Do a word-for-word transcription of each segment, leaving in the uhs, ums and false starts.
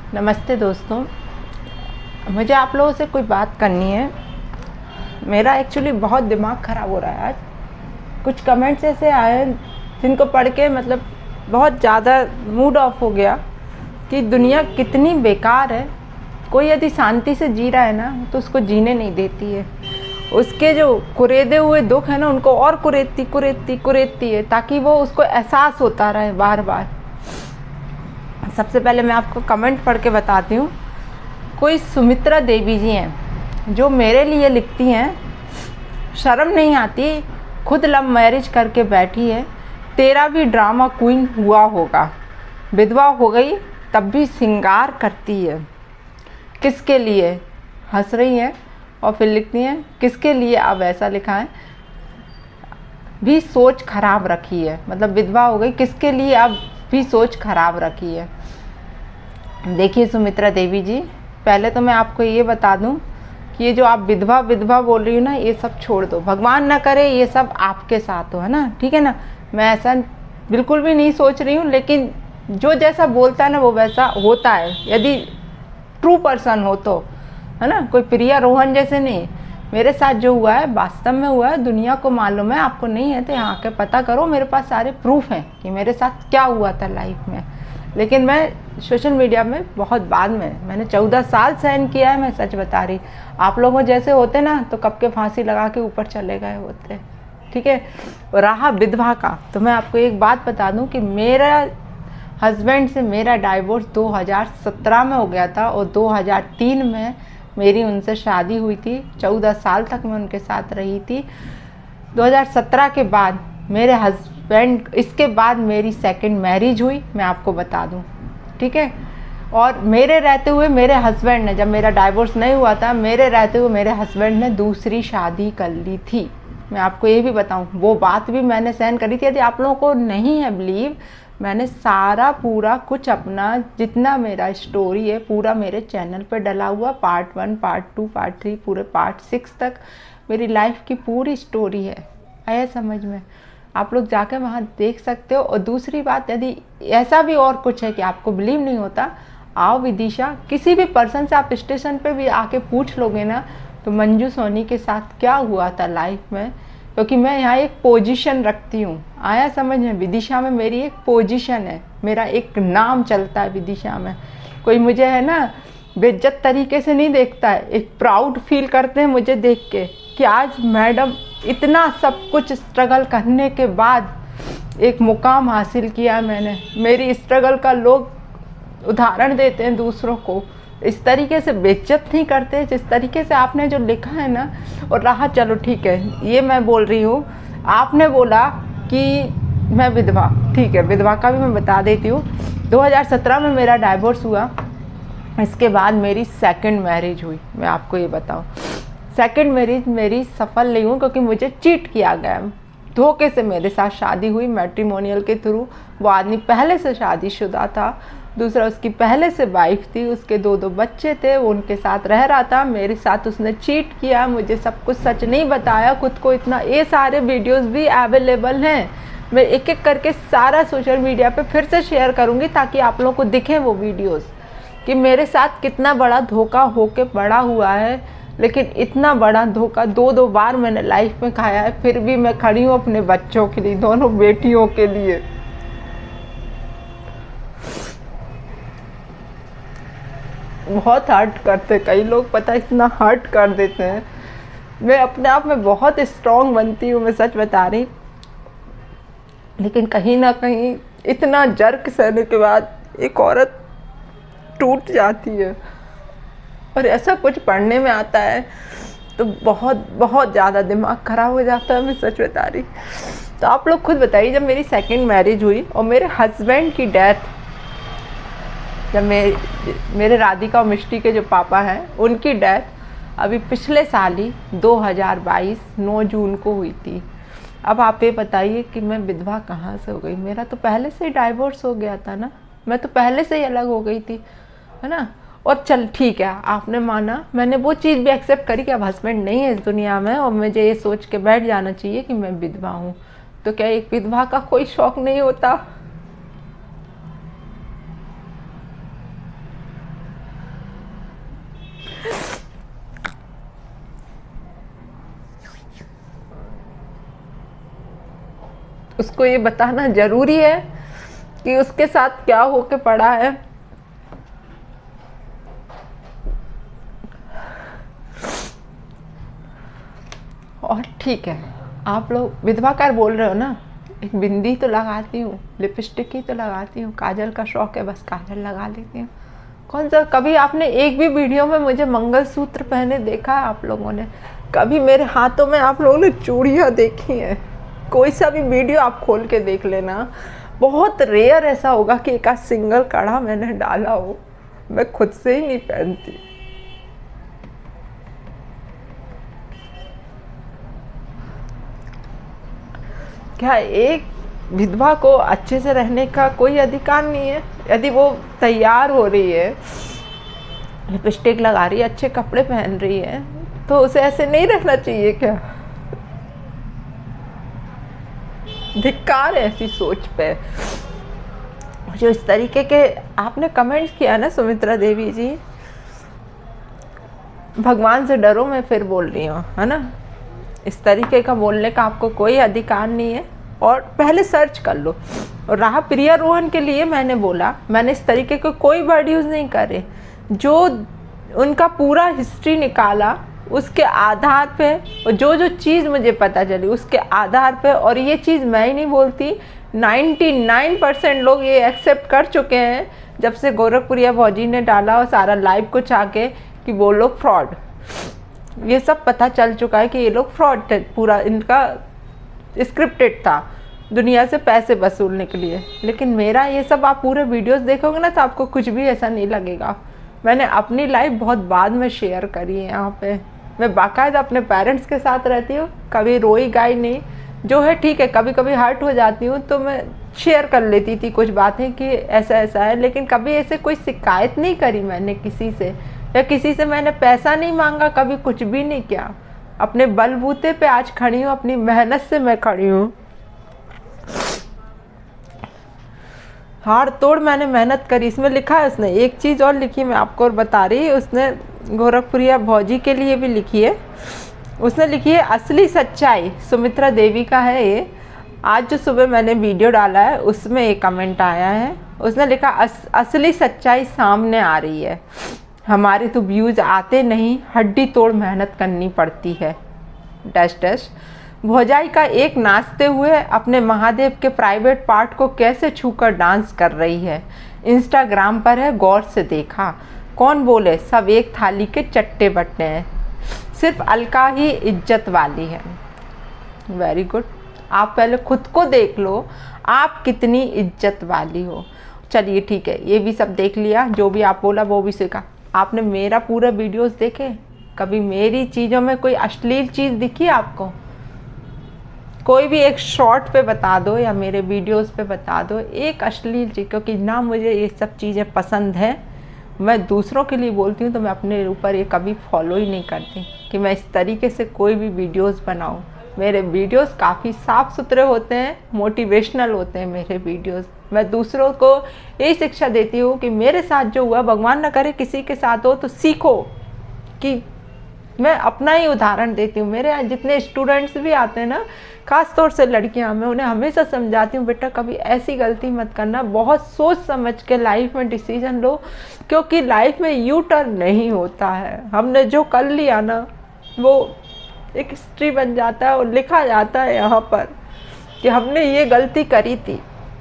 नमस्ते दोस्तों, मुझे आप लोगों से कोई बात करनी है। मेरा एक्चुअली बहुत दिमाग ख़राब हो रहा है आज। कुछ कमेंट्स ऐसे आए जिनको पढ़ के मतलब बहुत ज़्यादा मूड ऑफ हो गया कि दुनिया कितनी बेकार है। कोई यदि शांति से जी रहा है ना तो उसको जीने नहीं देती है। उसके जो कुरेदे हुए दुख है ना उनको और कुरेदती कुरेदती कुरेदती है ताकि वो उसको एहसास होता रहे बार बार। सबसे पहले मैं आपको कमेंट पढ़ के बताती हूँ। कोई सुमित्रा देवी जी हैं जो मेरे लिए लिखती हैं, शर्म नहीं आती, खुद लव मैरिज करके बैठी है, तेरा भी ड्रामा क्वीन हुआ होगा, विधवा हो गई तब भी श्रृंगार करती है। किसके लिए हंस रही है और फिर लिखती हैं किसके लिए। अब ऐसा लिखा है भी सोच खराब रखी है, मतलब विधवा हो गई किसके लिए अब भी सोच खराब रखी है। देखिए सुमित्रा देवी जी, पहले तो मैं आपको ये बता दूं कि ये जो आप विधवा विधवा बोल रही हो ना, ये सब छोड़ दो। भगवान ना करे ये सब आपके साथ हो, है ना, ठीक है ना। मैं ऐसा बिल्कुल भी नहीं सोच रही हूँ, लेकिन जो जैसा बोलता है ना वो वैसा होता है, यदि ट्रू पर्सन हो तो, है ना। कोई प्रिया रोहन जैसे नहीं। मेरे साथ जो हुआ है वास्तव में हुआ है, दुनिया को मालूम है, आपको नहीं है तो यहाँ के पता करो। मेरे पास सारे प्रूफ हैं कि मेरे साथ क्या हुआ था लाइफ में। लेकिन मैं सोशल मीडिया में बहुत बाद में, मैंने चौदह साल सहन किया है, मैं सच बता रही। आप लोगों जैसे होते ना तो कब के फांसी लगा के ऊपर चले गए होते, ठीक है। रहा विधवा का, तो मैं आपको एक बात बता दूं कि मेरा हस्बैंड से मेरा डाइवोर्स दो हज़ार सत्रह में हो गया था और दो हज़ार तीन में मेरी उनसे शादी हुई थी। चौदह साल तक मैं उनके साथ रही थी। दो हज़ार सत्रह के बाद मेरे हस्बैंड, इसके बाद मेरी सेकंड मैरिज हुई, मैं आपको बता दूं, ठीक है। और मेरे रहते हुए मेरे हस्बैंड ने, जब मेरा डाइवोर्स नहीं हुआ था, मेरे रहते हुए मेरे हस्बैंड ने दूसरी शादी कर ली थी। मैं आपको ये भी बताऊं, वो बात भी मैंने सहन करी थी। यदि आप लोगों को नहीं है बिलीव, मैंने सारा पूरा कुछ अपना जितना मेरा स्टोरी है पूरा मेरे चैनल पर डला हुआ, part one part two part three पूरे पार्ट सिक्स तक मेरी लाइफ की पूरी स्टोरी है। आया समझ में? आप लोग जाकर वहाँ देख सकते हो। और दूसरी बात, यदि ऐसा भी और कुछ है कि आपको बिलीव नहीं होता, आओ विदिशा, किसी भी पर्सन से आप स्टेशन पे भी आके पूछ लोगे ना तो मंजू सोनी के साथ क्या हुआ था लाइफ में, क्योंकि मैं यहाँ एक पोजीशन रखती हूँ। आया समझ में? विदिशा में मेरी एक पोजीशन है, मेरा एक नाम चलता है विदिशा में। कोई मुझे है ना बेइज्जत तरीके से नहीं देखता है, एक प्राउड फील करते हैं मुझे देख के कि आज मैडम इतना सब कुछ स्ट्रगल करने के बाद एक मुकाम हासिल किया मैंने। मेरी स्ट्रगल का लोग उदाहरण देते हैं दूसरों को, इस तरीके से बेइज्जत नहीं करते जिस तरीके से आपने जो लिखा है ना। और रहा, चलो ठीक है, ये मैं बोल रही हूँ, आपने बोला कि मैं विधवा, ठीक है, विधवा का भी मैं बता देती हूँ। दो हज़ार सत्रह में मेरा डाइवोर्स हुआ, इसके बाद मेरी सेकंड मैरिज हुई। मैं आपको ये बताऊँ, सेकंड मैरिज मेरी सफल नहीं हुई क्योंकि मुझे चीट किया गया। धोखे से मेरे साथ शादी हुई मैट्रिमोनियल के थ्रू। वो आदमी पहले से शादीशुदा था, दूसरा उसकी पहले से वाइफ थी, उसके दो दो बच्चे थे, वो उनके साथ रह रहा था। मेरे साथ उसने चीट किया, मुझे सब कुछ सच नहीं बताया खुद को इतना। ये सारे वीडियोस भी अवेलेबल हैं, मैं एक एक करके सारा सोशल मीडिया पे फिर से शेयर करूँगी ताकि आप लोगों को दिखें वो वीडियोस कि मेरे साथ कितना बड़ा धोखा होके पड़ा हुआ है। लेकिन इतना बड़ा धोखा दो दो बार मैंने लाइफ में खाया है, फिर भी मैं खड़ी हूँ अपने बच्चों के लिए, दोनों बेटियों के लिए। बहुत हर्ट करते कई लोग, पता है इतना हर्ट कर देते हैं। मैं अपने आप में बहुत स्ट्रॉन्ग बनती हूँ, मैं सच बता रही, लेकिन कहीं ना कहीं इतना जर्क सहने के बाद एक औरत टूट जाती है। और ऐसा कुछ पढ़ने में आता है तो बहुत बहुत ज़्यादा दिमाग ख़राब हो जाता है, मैं सच बता रही। तो आप लोग खुद बताइए, जब मेरी सेकंड मैरिज हुई और मेरे हस्बैंड की डेथ, जब मेरे मेरे राधिका और मिष्टी के जो पापा हैं उनकी डेथ अभी पिछले साल ही दो हज़ार बाईस नौ जून को हुई थी। अब आप ये बताइए कि मैं विधवा कहाँ से हो गई? मेरा तो पहले से ही डाइवोर्स हो गया था ना, मैं तो पहले से ही अलग हो गई थी, है ना। और चल ठीक है, आपने माना, मैंने वो चीज़ भी एक्सेप्ट करी कि अब हस्बैंड नहीं है इस दुनिया में और मुझे ये सोच के बैठ जाना चाहिए कि मैं विधवा हूँ। तो क्या एक विधवा का कोई शौक नहीं होता? उसको ये बताना ज़रूरी है कि उसके साथ क्या होके पड़ा है। और ठीक है, आप लोग विधवा कार बोल रहे हो ना, एक बिंदी तो लगाती हूँ, लिपस्टिक ही तो लगाती हूँ, काजल का शौक है, बस काजल लगा लेती हूँ। कौन सा कभी आपने एक भी वीडियो में मुझे मंगलसूत्र पहने देखा है आप लोगों ने? कभी मेरे हाथों में आप लोगों ने चूड़ियाँ देखी हैं? कोई सा भी वीडियो आप खोल के देख लेना, बहुत रेयर ऐसा होगा कि एक आध सिंगल कड़ा मैंने डाला हो। मैं खुद से ही नहीं पहनती। क्या एक विधवा को अच्छे से रहने का कोई अधिकार नहीं है? यदि वो तैयार हो रही है, लिपस्टिक लगा रही है, अच्छे कपड़े पहन रही है, तो उसे ऐसे नहीं रहना चाहिए क्या? धिक्कार है ऐसी सोच पे। जो इस तरीके के आपने कमेंट्स किया ना सुमित्रा देवी जी, भगवान से डरो, मैं फिर बोल रही हूँ, है ना? इस तरीके का बोलने का आपको कोई अधिकार नहीं है। और पहले सर्च कर लो। और रहा प्रिया रोहन के लिए, मैंने बोला, मैंने इस तरीके के कोई वर्ड यूज़ नहीं करे। जो उनका पूरा हिस्ट्री निकाला उसके आधार पे, और जो जो चीज़ मुझे पता चली उसके आधार पे, और ये चीज़ मैं ही नहीं बोलती, निन्यानवे परसेंट लोग ये एक्सेप्ट कर चुके हैं जब से गोरखपुरिया भौजी ने डाला और सारा लाइव कुछ आके कि वो लोग फ्रॉड। ये सब पता चल चुका है कि ये लोग फ्रॉड थे, पूरा इनका स्क्रिप्टेड था दुनिया से पैसे वसूलने के लिए। लेकिन मेरा ये सब आप पूरे वीडियोस देखोगे ना तो आपको कुछ भी ऐसा नहीं लगेगा। मैंने अपनी लाइफ बहुत बाद में शेयर करी है यहाँ पे। मैं बाकायदा अपने पेरेंट्स के साथ रहती हूँ, कभी रोई गाई नहीं। जो है ठीक है, कभी कभी हर्ट हो जाती हूँ तो मैं शेयर कर लेती थी कुछ बातें कि ऐसा ऐसा है, लेकिन कभी ऐसे कोई शिकायत नहीं करी मैंने किसी से, या किसी से मैंने पैसा नहीं मांगा, कभी कुछ भी नहीं किया। अपने बलबूते पे आज खड़ी हूँ, अपनी मेहनत से मैं खड़ी हूँ। हाड़ तोड़ मैंने मेहनत करी। इसमें लिखा है उसने एक चीज़ और लिखी, मैं आपको और बता रही, उसने गोरखपुरिया भौजी के लिए भी लिखी है। उसने लिखी है असली सच्चाई, सुमित्रा देवी का है ये। आज जो सुबह मैंने वीडियो डाला है उसमें एक कमेंट आया है, उसने लिखा अस, असली सच्चाई सामने आ रही है, हमारे तो व्यूज़ आते नहीं, हड्डी तोड़ मेहनत करनी पड़ती है। डैश डैश भौजाई का एक नाचते हुए अपने महादेव के प्राइवेट पार्ट को कैसे छूकर डांस कर रही है, इंस्टाग्राम पर है, गौर से देखा। कौन बोले सब एक थाली के चट्टे बट्टे हैं, सिर्फ अलका ही इज्जत वाली है। Very good. आप पहले खुद को देख लो, आप कितनी इज्जत वाली हो। चलिए ठीक है, ये भी सब देख लिया, जो भी आप बोला वो भी सीखा। आपने मेरा पूरा वीडियोस देखे? कभी मेरी चीज़ों में कोई अश्लील चीज़ दिखी आपको? कोई भी एक शॉर्ट पे बता दो या मेरे वीडियोस पे बता दो एक अश्लील चीज़, क्योंकि ना मुझे ये सब चीज़ें पसंद हैं। मैं दूसरों के लिए बोलती हूँ तो मैं अपने ऊपर ये कभी फॉलो ही नहीं करती कि मैं इस तरीके से कोई भी वीडियोस बनाऊँ। मेरे वीडियोस काफ़ी साफ़ सुथरे होते हैं, मोटिवेशनल होते हैं मेरे वीडियोस। मैं दूसरों को यही शिक्षा देती हूँ कि मेरे साथ जो हुआ, भगवान ना करे किसी के साथ हो, तो सीखो। कि मैं अपना ही उदाहरण देती हूँ। मेरे यहाँ जितने स्टूडेंट्स भी आते हैं ना, ख़ास तौर से लड़कियाँ, मैं उन्हें हमेशा समझाती हूँ, बेटा कभी ऐसी गलती मत करना, बहुत सोच समझ के लाइफ में डिसीजन लो, क्योंकि लाइफ में यू टर्न नहीं होता है। हमने जो कर लिया ना वो एक हिस्ट्री बन जाता है और लिखा जाता है यहाँ पर कि हमने ये गलती करी थी।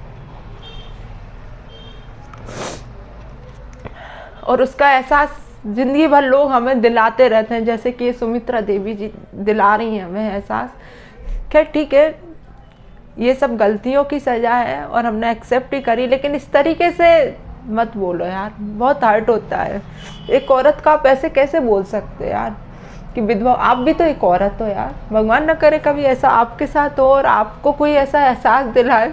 और उसका एहसास ज़िंदगी भर लोग हमें दिलाते रहते हैं, जैसे कि ये सुमित्रा देवी जी दिला रही हैं हमें एहसास। खैर ठीक है, ये सब गलतियों की सज़ा है और हमने एक्सेप्ट ही करी, लेकिन इस तरीके से मत बोलो यार, बहुत हर्ट होता है। एक औरत का आप ऐसे कैसे बोल सकते हैं यार कि विधवा? आप भी तो एक औरत हो यार। भगवान ना करे कभी ऐसा आपके साथ हो और आपको कोई ऐसा एहसास दिलाए।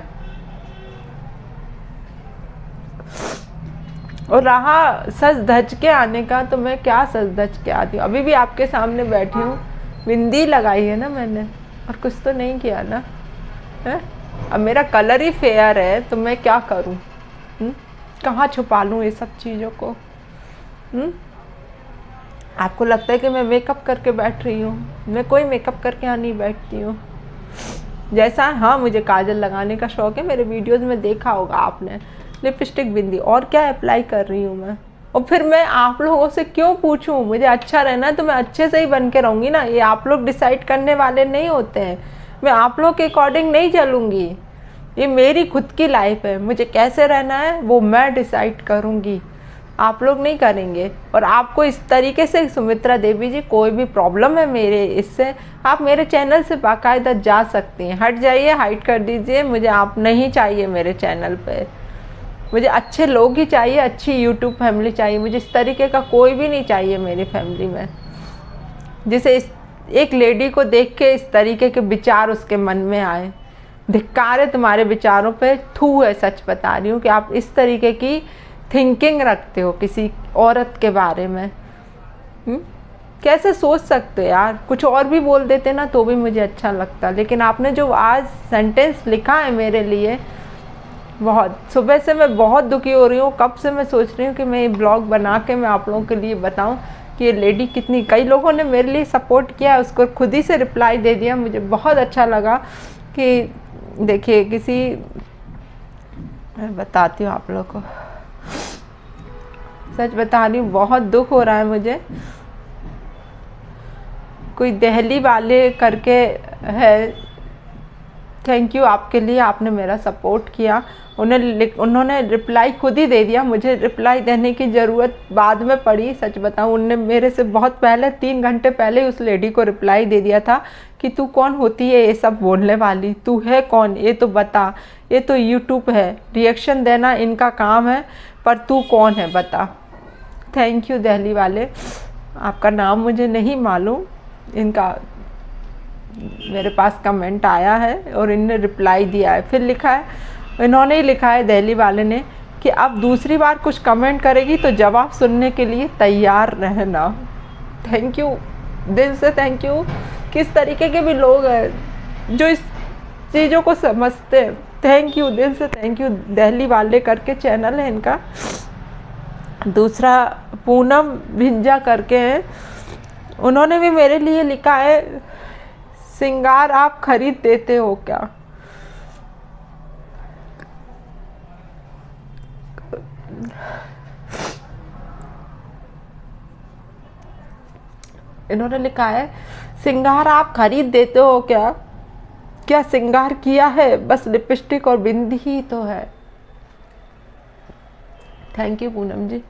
और रहा सज धज के आने का, तो मैं क्या सज धज के आती हूँ? अभी भी आपके सामने बैठी हूँ, बिंदी लगाई है ना मैंने, और कुछ तो नहीं किया ना है? अब मेरा कलर ही फेयर है तो मैं क्या करूँ? कहाँ छुपा लूँ ये सब चीज़ों को? हुँ? आपको लगता है कि मैं मेकअप करके बैठ रही हूँ? मैं कोई मेकअप करके यहाँ नहीं बैठती हूँ। जैसा, हाँ मुझे काजल लगाने का शौक़ है, मेरे वीडियोस में देखा होगा आपने, लिपस्टिक बिंदी, और क्या अप्लाई कर रही हूँ मैं। और फिर मैं आप लोगों से क्यों पूछूं, मुझे अच्छा रहना है तो मैं अच्छे से ही बन के रहूँगी ना। ये आप लोग डिसाइड करने वाले नहीं होते हैं, मैं आप लोग के अकॉर्डिंग नहीं चलूँगी। ये मेरी खुद की लाइफ है, मुझे कैसे रहना है वो मैं डिसाइड करूँगी, आप लोग नहीं करेंगे। और आपको इस तरीके से सुमित्रा देवी जी कोई भी प्रॉब्लम है मेरे इससे, आप मेरे चैनल से बाकायदा जा सकती हैं। हट जाइए, हाइड कर दीजिए, मुझे आप नहीं चाहिए मेरे चैनल पे। मुझे अच्छे लोग ही चाहिए, अच्छी यूट्यूब फैमिली चाहिए, मुझे इस तरीके का कोई भी नहीं चाहिए मेरी फैमिली में, जिसे इस एक लेडी को देख के इस तरीके के विचार उसके मन में आए। धिक्कार है तुम्हारे विचारों पे, थू है, सच बता रही हूँ कि आप इस तरीके की थिंकिंग रखते हो किसी औरत के बारे में। हुँ? कैसे सोच सकते हो यार, कुछ और भी बोल देते ना तो भी मुझे अच्छा लगता, लेकिन आपने जो आज सेंटेंस लिखा है मेरे लिए, बहुत, सुबह से मैं बहुत दुखी हो रही हूँ। कब से मैं सोच रही हूँ कि मैं ये ब्लॉग बना के मैं आप लोगों के लिए बताऊँ कि ये लेडी कितनी, कई लोगों ने मेरे लिए सपोर्ट किया, उसको खुद ही से रिप्लाई दे दिया। मुझे बहुत अच्छा लगा कि देखिए किसी, मैं बताती हूँ आप लोग को, सच बता रही हूँ, बहुत दुख हो रहा है मुझे। कोई दिल्ली वाले करके है, थैंक यू आपके लिए, आपने मेरा सपोर्ट किया। उन्हें उन्होंने रिप्लाई खुद ही दे दिया, मुझे रिप्लाई देने की ज़रूरत बाद में पड़ी। सच बताऊँ, उनने मेरे से बहुत पहले, तीन घंटे पहले उस लेडी को रिप्लाई दे दिया था कि तू कौन होती है ये सब बोलने वाली, तू है कौन, ये तो बता, ये तो यूट्यूब है, रिएक्शन देना इनका काम है, पर तू कौन है बता। थैंक यू दिल्ली वाले, आपका नाम मुझे नहीं मालूम, इनका मेरे पास कमेंट आया है और इनने रिप्लाई दिया है। फिर लिखा है, इन्होंने ही लिखा है दिल्ली वाले ने कि अब दूसरी बार कुछ कमेंट करेगी तो जवाब सुनने के लिए तैयार रहना। थैंक यू, दिल से थैंक यू। किस तरीके के भी लोग हैं जो इस चीज़ों को समझते हैं, थैंक यू, दिल से थैंक यू। दिल्ली वाले करके चैनल है इनका। दूसरा पूनम भिंजा करके हैं, उन्होंने भी मेरे लिए लिखा है, सिंगार आप खरीद देते हो क्या। इन्होंने लिखा है, सिंगार आप खरीद देते हो क्या, क्या सिंगार किया है, बस लिपस्टिक और बिंदी ही तो है। Thank you Poonam ji.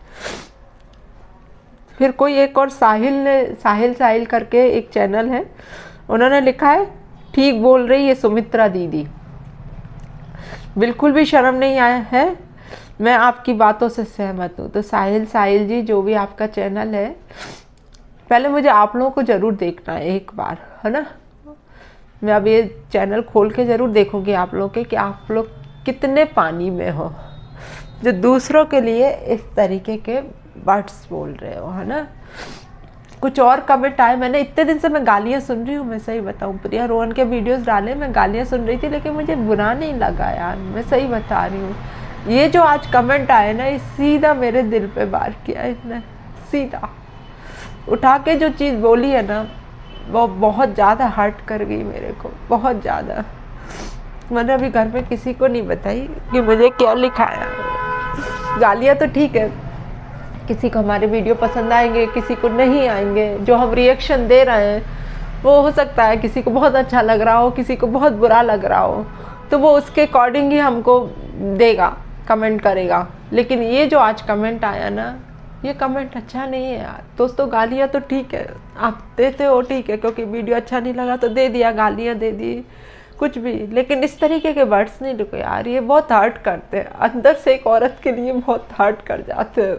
फिर कोई एक और साहिल ने, साहिल साहिल करके एक चैनल है, उन्होंने लिखा है, ठीक बोल रही है सुमित्रा दीदी, बिल्कुल भी शर्म नहीं आया है, मैं आपकी बातों से सहमत हूँ। तो साहिल साहिल जी, जो भी आपका चैनल है, पहले मुझे आप लोगों को ज़रूर देखना है एक बार, है ना। मैं अब ये चैनल खोल के ज़रूर देखूँगी आप लोग के कि आप लोग कितने पानी में हो जो दूसरों के लिए इस तरीके के वर्ड्स बोल रहे हो, है ना। कुछ और कमेंट आए, मैंने इतने दिन से मैं गालियाँ सुन रही हूँ, मैं सही बताऊँ, प्रिया रोहन के वीडियोस डाले, मैं गालियाँ सुन रही थी, लेकिन मुझे बुरा नहीं लगा यार, मैं सही बता रही हूँ। ये जो आज कमेंट आए ना, ये सीधा मेरे दिल पे वार किया इसने, सीधा उठा के जो चीज़ बोली है ना, वो बहुत ज़्यादा हर्ट कर गई मेरे को, बहुत ज़्यादा। मैंने अभी घर में किसी को नहीं बताई कि मुझे क्या लिखा है। गालियाँ तो ठीक है, किसी को हमारे वीडियो पसंद आएंगे, किसी को नहीं आएंगे। जो हम रिएक्शन दे रहे हैं वो हो सकता है किसी को बहुत अच्छा लग रहा हो, किसी को बहुत बुरा लग रहा हो, तो वो उसके अकॉर्डिंग ही हमको देगा, कमेंट करेगा। लेकिन ये जो आज कमेंट आया ना, ये कमेंट अच्छा नहीं है यार। दोस्तों गालियाँ तो ठीक है, आप देते हो ठीक है, क्योंकि वीडियो अच्छा नहीं लगा तो दे दिया, गालियाँ दे दी, कुछ भी, लेकिन इस तरीके के वर्ड्स नहीं लिखो यार, ये बहुत हर्ट करते हैं, अंदर से एक औरत के लिए बहुत हर्ट कर जाते हैं।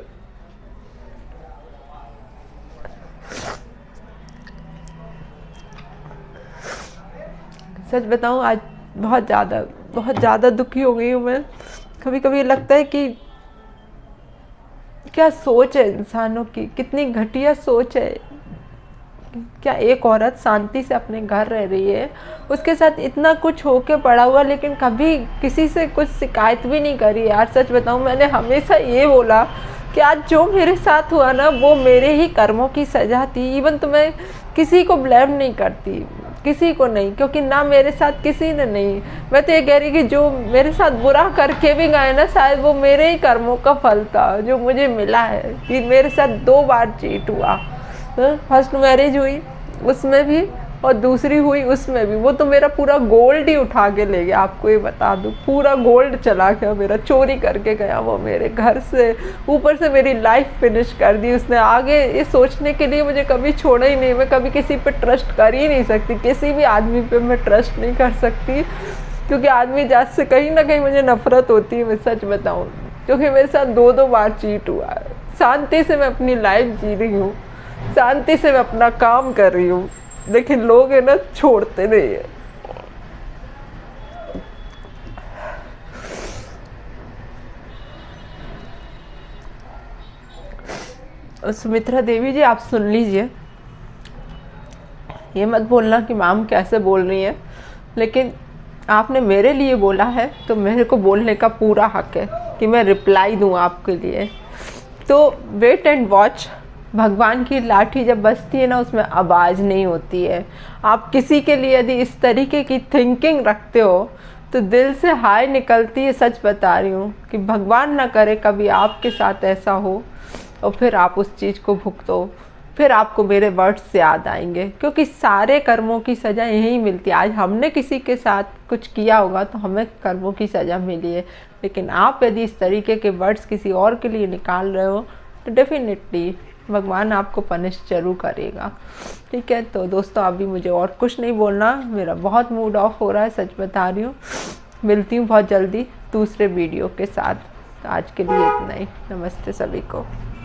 सच बताऊं, आज बहुत ज़्यादा बहुत ज़्यादा दुखी हो गई हूँ मैं। कभी कभी लगता है कि क्या सोच है इंसानों की, कितनी घटिया सोच है। क्या एक औरत शांति से अपने घर रह रही है, उसके साथ इतना कुछ होके पड़ा हुआ, लेकिन कभी किसी से कुछ शिकायत भी नहीं करी यार। सच बताऊं, मैंने हमेशा ये बोला कि आज जो मेरे साथ हुआ ना, वो मेरे ही कर्मों की सज़ा थी। इवन तो मैं किसी को ब्लेम नहीं करती किसी को नहीं, क्योंकि ना मेरे साथ किसी ने नहीं। मैं तो ये कह रही कि जो मेरे साथ बुरा करके भी गए ना, शायद वो मेरे ही कर्मों का फल था जो मुझे मिला है कि मेरे साथ दो बार चीट हुआ। फर्स्ट मैरिज हुई उसमें भी और दूसरी हुई उसमें भी। वो तो मेरा पूरा गोल्ड ही उठा के ले गया, आपको ये बता दूँ, पूरा गोल्ड चला गया मेरा, चोरी करके गया वो मेरे घर से। ऊपर से मेरी लाइफ फिनिश कर दी उसने। आगे ये सोचने के लिए मुझे कभी छोड़ा ही नहीं। मैं कभी किसी पे ट्रस्ट कर ही नहीं सकती, किसी भी आदमी पे मैं ट्रस्ट नहीं कर सकती, क्योंकि आदमी जात से कहीं ना कहीं मुझे नफरत होती है, मैं सच बताऊँ। क्योंकि मेरे साथ दो दो बार चीट हुआ है। शांति से मैं अपनी लाइफ जी रही हूँ, शांति से मैं अपना काम कर रही हूँ, लेकिन लोग है ना छोड़ते नहीं है। सुमित्रा देवी जी, आप सुन लीजिए, ये मत बोलना कि मैम कैसे बोल रही है, लेकिन आपने मेरे लिए बोला है तो मेरे को बोलने का पूरा हक है कि मैं रिप्लाई दूँ आपके लिए। तो वेट एंड वॉच। भगवान की लाठी जब बजती है ना, उसमें आवाज़ नहीं होती है। आप किसी के लिए यदि इस तरीके की थिंकिंग रखते हो तो दिल से हाय निकलती है, सच बता रही हूँ, कि भगवान ना करे कभी आपके साथ ऐसा हो और फिर आप उस चीज़ को भुगतो। फिर आपको मेरे वर्ड्स याद आएंगे, क्योंकि सारे कर्मों की सज़ा यही मिलती है। आज हमने किसी के साथ कुछ किया होगा तो हमें कर्मों की सज़ा मिली है, लेकिन आप यदि इस तरीके के वर्ड्स किसी और के लिए निकाल रहे हो तो डेफिनेटली भगवान आपको पनिश जरूर करेगा। ठीक है, तो दोस्तों अभी मुझे और कुछ नहीं बोलना, मेरा बहुत मूड ऑफ हो रहा है, सच बता रही हूँ। मिलती हूँ बहुत जल्दी दूसरे वीडियो के साथ। आज के लिए इतना ही। नमस्ते सभी को।